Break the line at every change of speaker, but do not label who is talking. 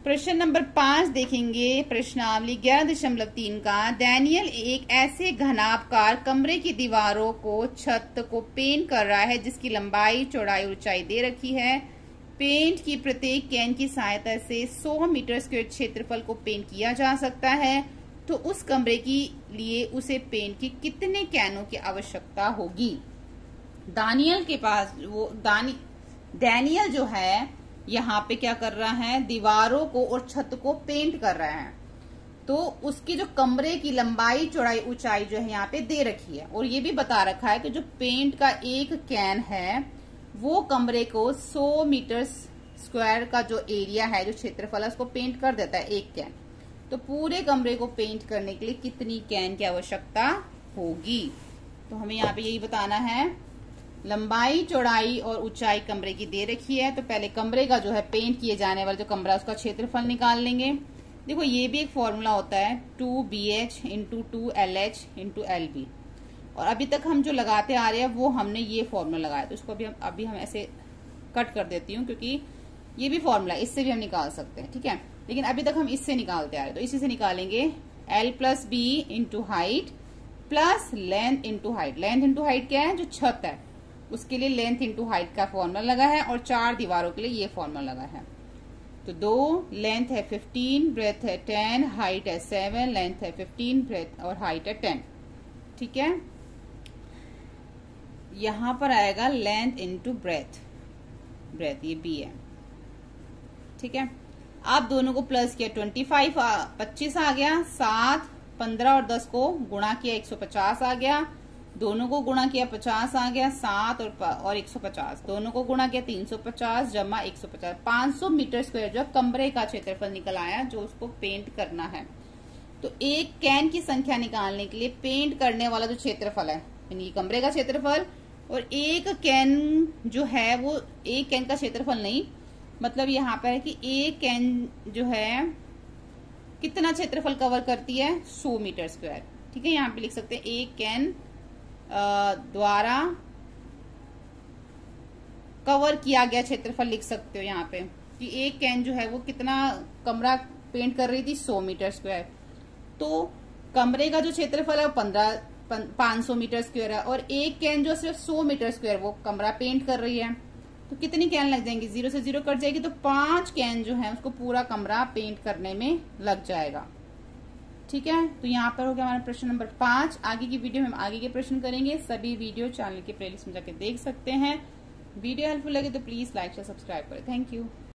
प्रश्न नंबर 5 देखेंगे। प्रश्नावली 11.3 का। डैनियल एक ऐसे घनाभकार कमरे की दीवारों को, छत को पेंट कर रहा है जिसकी लंबाई, चौड़ाई, ऊंचाई दे रखी है। पेंट की प्रत्येक कैन की सहायता से 100 मीटर स्क्वायर क्षेत्रफल को पेंट किया जा सकता है। तो उस कमरे के लिए उसे पेंट की कितने कैनों की आवश्यकता होगी। दानियल के पास डैनियल जो है यहाँ पे क्या कर रहा है, दीवारों को और छत को पेंट कर रहा है। तो उसकी जो कमरे की लंबाई, चौड़ाई, ऊंचाई जो है यहाँ पे दे रखी है और ये भी बता रखा है कि जो पेंट का एक कैन है वो कमरे को 100 मीटर स्क्वायर का जो एरिया है, जो क्षेत्रफल है, उसको पेंट कर देता है एक कैन। तो पूरे कमरे को पेंट करने के लिए कितनी कैन की आवश्यकता होगी। तो हमें यहाँ पे यही बताना है। लंबाई, चौड़ाई और ऊंचाई कमरे की दे रखी है। तो पहले कमरे का जो है पेंट किए जाने वाला जो कमरा, उसका क्षेत्रफल निकाल लेंगे। देखो ये भी एक फॉर्मूला होता है 2BH into 2LH into LB। और अभी तक हम जो लगाते आ रहे हैं वो हमने ये फॉर्मूला लगाया। तो इसको अभी हम ऐसे कट कर देती हूँ क्योंकि ये भी फॉर्मूला, इससे भी हम निकाल सकते हैं, ठीक है। लेकिन अभी तक हम इससे निकालते आ रहे हैं, तो इसी से निकालेंगे। L plus B into height plus length into height. Length into height क्या है, जो छत है उसके लिए लेंथ इंटू हाइट का फॉर्मूला लगा है और 4 दीवारों के लिए ये फॉर्मूला लगा है। तो 2, लेंथ है 15, ब्रेथ है 10, हाइट है 7, लेंथ है 15, ब्रेथ और हाइट है 10, ठीक है। यहां पर आएगा लेंथ इंटू ब्रेथ, ब्रेथ ये B है, ठीक है। आप दोनों को प्लस किया 25 आ गया, 7, 15 और 10 को गुणा किया 150 आ गया, दोनों को गुणा किया 50 आ गया, 7 और 150 दोनों को गुणा किया 350 जमा 150, 500 मीटर स्क्वायर जो कमरे का क्षेत्रफल निकल आया जो उसको पेंट करना है। तो एक कैन की संख्या निकालने के लिए पेंट करने वाला जो क्षेत्रफल है, यानी कमरे का क्षेत्रफल, और एक कैन जो है वो एक कैन का क्षेत्रफल नहीं, मतलब यहाँ पर है कि एक कैन जो है कितना क्षेत्रफल कवर करती है, 100 मीटर स्क्वायर, ठीक है। यहाँ पे लिख सकते हैं एक कैन द्वारा कवर किया गया क्षेत्रफल लिख सकते हो यहाँ पे कि एक कैन जो है वो कितना कमरा पेंट कर रही थी, 100 मीटर स्क्वायर। तो कमरे का जो क्षेत्रफल है वो 500 मीटर स्क्वायर है और एक कैन जो सिर्फ 100 मीटर स्क्वायर वो कमरा पेंट कर रही है। तो कितनी कैन लग जाएंगी, 0 से 0 कट जाएगी, तो 5 कैन जो है उसको पूरा कमरा पेंट करने में लग जाएगा, ठीक है। तो यहाँ पर हो गया हमारा प्रश्न नंबर 5। आगे की वीडियो में हम आगे के प्रश्न करेंगे। सभी वीडियो चैनल के प्लेलिस्ट में जाके देख सकते हैं। वीडियो हेल्पफुल लगे तो प्लीज लाइक शेयर सब्सक्राइब करें। Thank you.